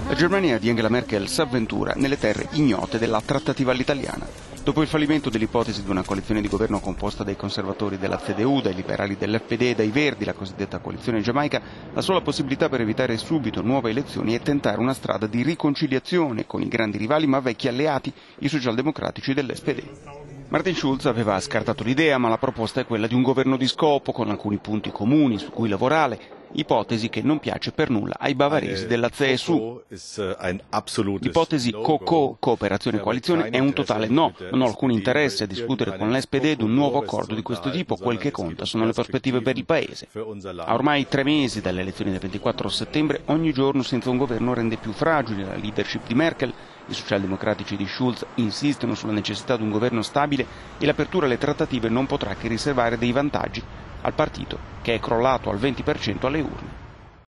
La Germania di Angela Merkel s'avventura nelle terre ignote della trattativa all'italiana. Dopo il fallimento dell'ipotesi di una coalizione di governo composta dai conservatori della CDU, dai liberali dell'FPD e dai Verdi, la cosiddetta coalizione giamaica, la sola possibilità per evitare subito nuove elezioni è tentare una strada di riconciliazione con i grandi rivali ma vecchi alleati, i socialdemocratici dell'SPD. Martin Schulz aveva scartato l'idea, ma la proposta è quella di un governo di scopo con alcuni punti comuni su cui lavorare, ipotesi che non piace per nulla ai bavaresi della CSU. L'ipotesi cooperazione e coalizione è un totale no, non ho alcun interesse a discutere con l'SPD di un nuovo accordo di questo tipo, quel che conta sono le prospettive per il Paese. A ormai 3 mesi dalle elezioni del 24 settembre, ogni giorno senza un governo rende più fragile la leadership di Merkel. I socialdemocratici di Schulz insistono sulla necessità di un governo stabile e l'apertura alle trattative non potrà che riservare dei vantaggi al partito che è crollato al 20% alle urne.